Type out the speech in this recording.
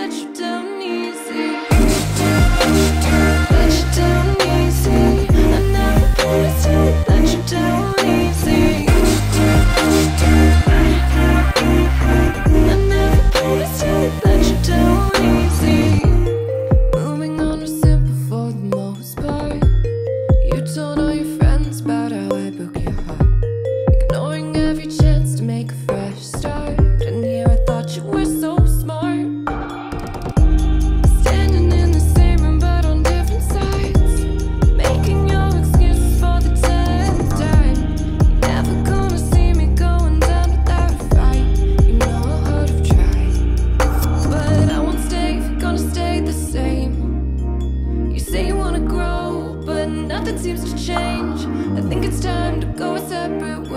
let you down easy. Let you down easy. I never promised to let you down easy. I never promised to let you down easy. Moving on was simple for the most part. You told all your friends about how I broke your heart, ignoring every chance to make a fresh start. And here I thought you were so smart, standing in the same room but on different sides, making your excuses for the 10th time. You're never gonna see me going down without a fight. You know I would have tried, but I won't stay if you're gonna stay the same. You say you wanna grow, but nothing seems to change. I think it's time to go our separate ways.